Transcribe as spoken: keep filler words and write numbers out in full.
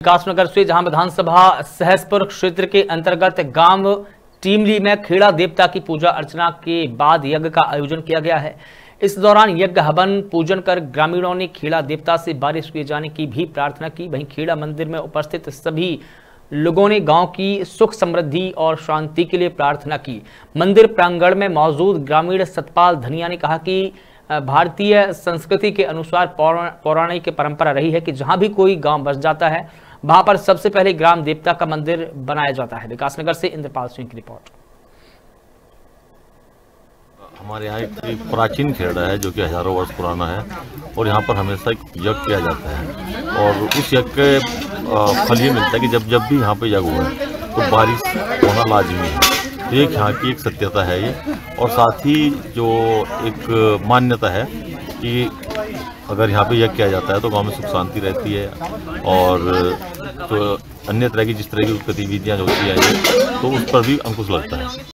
विकासनगर से जहां विधानसभा सहसपुर क्षेत्र के अंतर्गत गांव टीमली में खेड़ा देवता की पूजा अर्चना के बाद यज्ञ का आयोजन किया गया है। इस दौरान यज्ञ हवन पूजन कर ग्रामीणों ने खेड़ा देवता से बारिश किए जाने की भी प्रार्थना की। वहीं खेड़ा मंदिर में उपस्थित सभी लोगों ने गांव की सुख समृद्धि और शांति के लिए प्रार्थना की। मंदिर प्रांगण में मौजूद ग्रामीण सतपाल धनिया ने कहा कि भारतीय संस्कृति के अनुसार पौराणिक परंपरा रही है कि जहां भी कोई गांव बस जाता है वहां पर सबसे पहले ग्राम देवता का मंदिर बनाया जाता है। विकासनगर से इंद्रपाल सिंह की रिपोर्ट। हमारे यहाँ एक प्राचीन खेड़ा है जो कि हजारों वर्ष पुराना है और यहाँ पर हमेशा यज्ञ किया जाता है और उस यज्ञ के फल ये मिलता है कि जब जब भी यहाँ पे यज्ञ हुआ है तो बारिश होना लाजमी है। तो एक यहाँ की एक सत्यता है ये, और साथ ही जो एक मान्यता है कि अगर यहाँ पे यज्ञ किया जाता है तो गांव में सुख शांति रहती है और तो अन्य तरह की जिस तरह की गतिविधियाँ होती हैं तो उस पर भी अंकुश लगता है।